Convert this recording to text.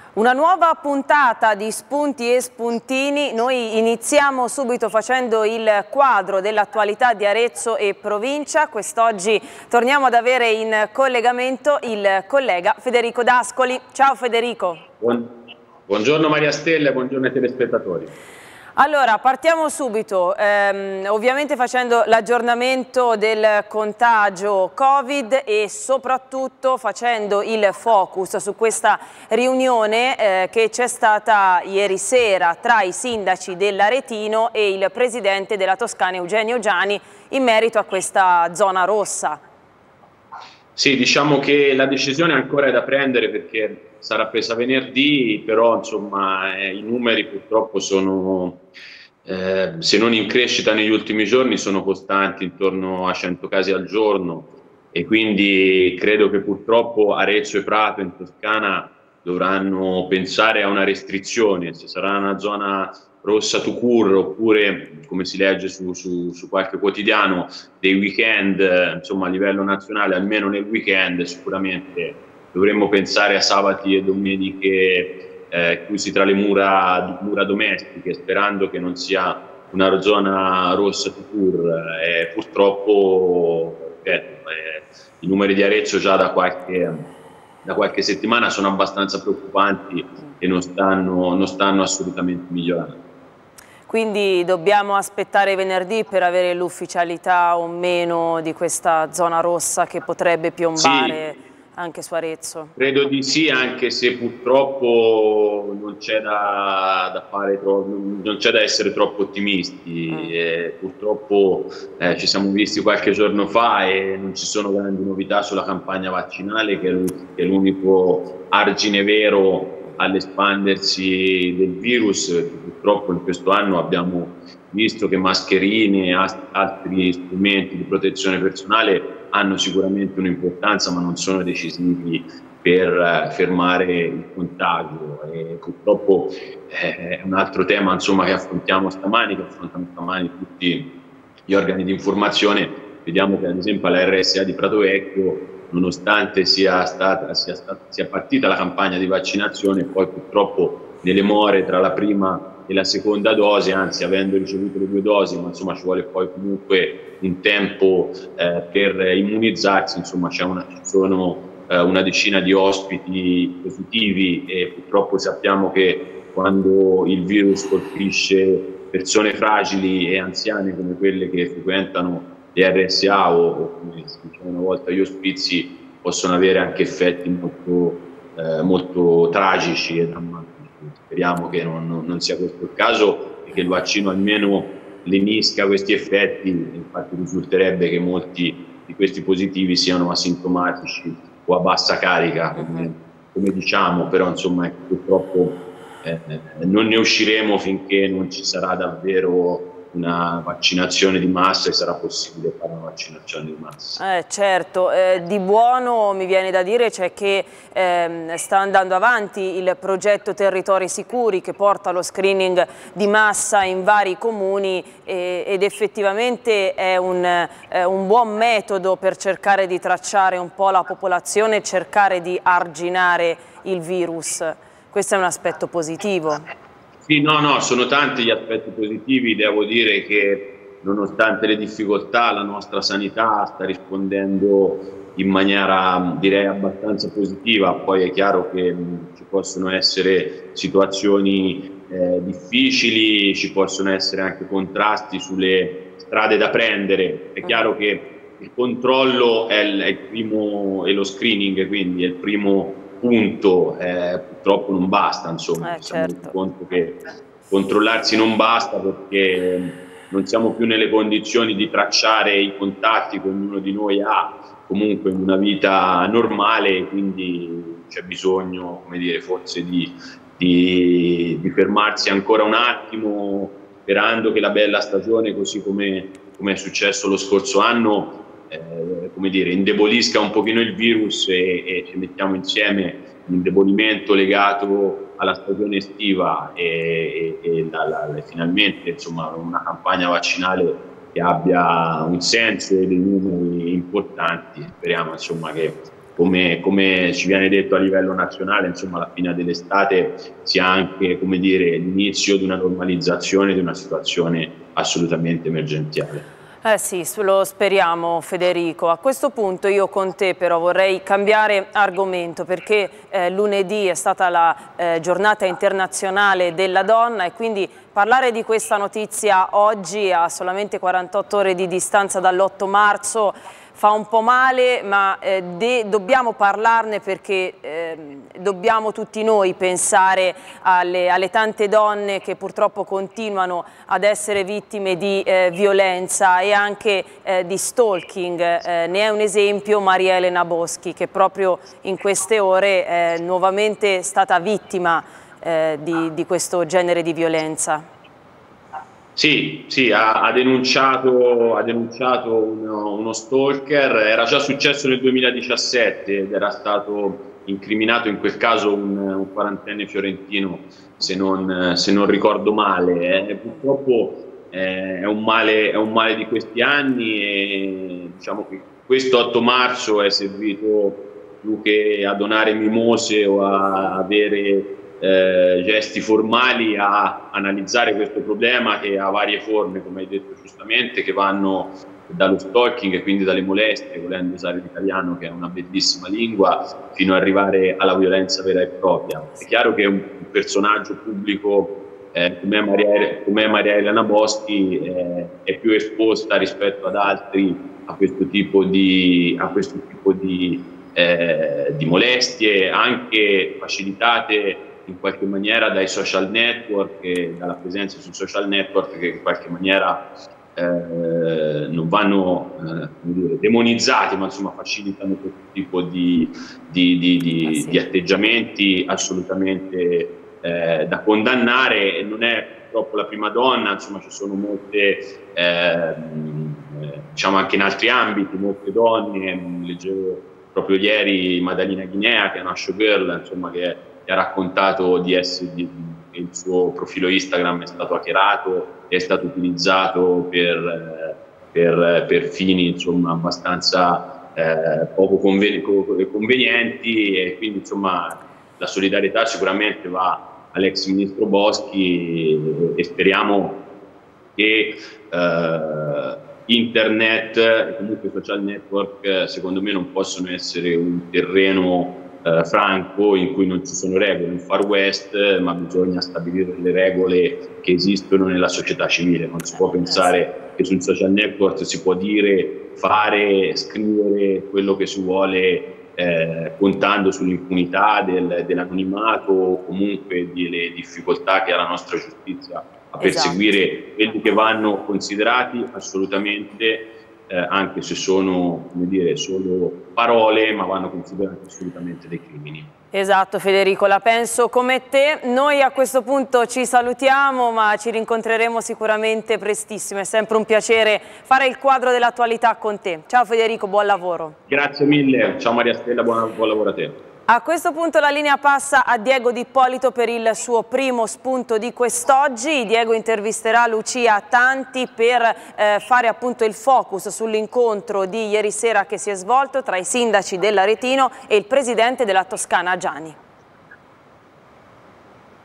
Una nuova puntata di spunti e spuntini. Noi iniziamo subito facendo il quadro dell'attualità di Arezzo e provincia. Quest'oggi torniamo ad avere in collegamento il collega Federico D'Ascoli. Ciao Federico. Buongiorno Maria Stella e buongiorno ai telespettatori. Allora, partiamo subito, ovviamente facendo l'aggiornamento del contagio Covid e soprattutto facendo il focus su questa riunione che c'è stata ieri sera tra i sindaci dell'Aretino e il presidente della Toscana Eugenio Giani in merito a questa zona rossa. Sì, diciamo che la decisione ancora è da prendere perché sarà presa venerdì, però insomma i numeri purtroppo sono, se non in crescita negli ultimi giorni, sono costanti intorno a 100 casi al giorno e quindi credo che purtroppo Arezzo e Prato in Toscana dovranno pensare a una restrizione, se sarà una zona rossa to cure oppure, come si legge su qualche quotidiano, dei weekend, insomma a livello nazionale, almeno nel weekend sicuramente dovremmo pensare a sabati e domeniche chiusi tra le mura domestiche, sperando che non sia una zona rossa to cure. Purtroppo i numeri di Arezzo già da qualche settimana sono abbastanza preoccupanti e non stanno assolutamente migliorando. Quindi dobbiamo aspettare venerdì per avere l'ufficialità o meno di questa zona rossa che potrebbe piombare anche su Arezzo? Credo di sì, anche se purtroppo non c'è da essere troppo ottimisti. Purtroppo ci siamo visti qualche giorno fa e non ci sono grandi novità sulla campagna vaccinale, che è l'unico argine vero all'espandersi del virus. Purtroppo in questo anno abbiamo visto che mascherine e altri strumenti di protezione personale hanno sicuramente un'importanza, ma non sono decisivi per fermare il contagio. E purtroppo è un altro tema, insomma, che affrontiamo stamani, che affrontano stamani tutti gli organi di informazione. Vediamo che ad esempio alla RSA di Prato Vecchio, nonostante sia partita la campagna di vaccinazione, poi purtroppo nelle more tra la prima e la seconda dose, anzi avendo ricevuto le 2 dosi, ma insomma ci vuole poi comunque in tempo per immunizzarsi, insomma ci sono una decina di ospiti positivi e purtroppo sappiamo che quando il virus colpisce persone fragili e anziane come quelle che frequentano le RSA o come si diceva una volta gli ospizi, possono avere anche effetti molto tragici e drammatici. Speriamo che non sia questo il caso e che il vaccino almeno lenisca questi effetti. Infatti risulterebbe che molti di questi positivi siano asintomatici o a bassa carica, come diciamo, però insomma purtroppo non ne usciremo finché non ci sarà davvero una vaccinazione di massa e sarà possibile fare una vaccinazione di massa. Certo, di buono mi viene da dire c'è che sta andando avanti il progetto Territori Sicuri che porta allo screening di massa in vari comuni ed effettivamente è un buon metodo per cercare di tracciare un po' la popolazione e cercare di arginare il virus. Questo è un aspetto positivo. Sì, no, sono tanti gli aspetti positivi. Devo dire che nonostante le difficoltà la nostra sanità sta rispondendo in maniera direi abbastanza positiva. Poi è chiaro che ci possono essere situazioni difficili, ci possono essere anche contrasti sulle strade da prendere. È chiaro che il controllo è il primo, e lo screening quindi è il primo punto, purtroppo non basta, insomma, ci siamo resi conto che controllarsi non basta perché non siamo più nelle condizioni di tracciare i contatti che ognuno di noi ha comunque in una vita normale, quindi c'è bisogno, come dire, forse di fermarsi ancora un attimo, sperando che la bella stagione, così come è successo lo scorso anno, come dire, indebolisca un pochino il virus e ci mettiamo insieme l'indebolimento legato alla stagione estiva e finalmente insomma una campagna vaccinale che abbia un senso e dei numeri importanti. Speriamo insomma che come ci viene detto a livello nazionale, insomma, la fine dell'estate sia anche, come dire, l'inizio di una normalizzazione di una situazione assolutamente emergenziale. Sì, lo speriamo Federico. A questo punto io con te però vorrei cambiare argomento, perché lunedì è stata la giornata internazionale della donna e quindi parlare di questa notizia oggi, a solamente 48 ore di distanza dall'8 marzo, fa un po' male, ma dobbiamo parlarne perché dobbiamo tutti noi pensare alle tante donne che purtroppo continuano ad essere vittime di violenza e anche di stalking. Ne è un esempio Maria Elena Boschi, che proprio in queste ore è nuovamente stata vittima di questo genere di violenza. Sì, ha denunciato uno stalker. Era già successo nel 2017 ed era stato incriminato in quel caso un quarantenne fiorentino, se non ricordo male. Purtroppo è un male di questi anni e diciamo che questo 8 marzo è servito più che a donare mimose o a avere gesti formali, a analizzare questo problema che ha varie forme, come hai detto giustamente, che vanno dallo stalking e quindi dalle molestie, volendo usare l'italiano che è una bellissima lingua, fino ad arrivare alla violenza vera e propria. È chiaro che un personaggio pubblico come Maria Elena Boschi è più esposta rispetto ad altri a questo tipo di molestie, anche facilitate in qualche maniera dai social network e dalla presenza sui social network, che in qualche maniera non vanno demonizzati, ma insomma facilitano questo tipo di atteggiamenti assolutamente da condannare. E non è purtroppo la prima donna, insomma ci sono molte, diciamo anche in altri ambiti, molte donne. Leggevo proprio ieri Madalina Ghinea, che è una showgirl, insomma, che ha raccontato che il suo profilo Instagram è stato hackerato e è stato utilizzato per fini, insomma, abbastanza poco convenienti, e quindi insomma la solidarietà sicuramente va all'ex ministro Boschi e speriamo che internet e comunque i social network, secondo me, non possono essere un terreno franco in cui non ci sono regole, un far west, ma bisogna stabilire le regole che esistono nella società civile. Non si può pensare che sul social network si può dire, fare, scrivere quello che si vuole, contando sull'impunità dell'anonimato o comunque delle difficoltà che ha la nostra giustizia a perseguire quelli che vanno considerati assolutamente, anche se sono, come dire, solo parole, ma vanno considerati assolutamente dei crimini. Esatto Federico, la penso come te. Noi a questo punto ci salutiamo, ma ci rincontreremo sicuramente prestissimo. È sempre un piacere fare il quadro dell'attualità con te. Ciao Federico, buon lavoro. Grazie mille, ciao Maria Stella, buon lavoro a te. A questo punto la linea passa a Diego D'Ippolito per il suo primo spunto di quest'oggi. Diego intervisterà Lucia Tanti per fare appunto il focus sull'incontro di ieri sera che si è svolto tra i sindaci dell'Aretino e il presidente della Toscana Giani.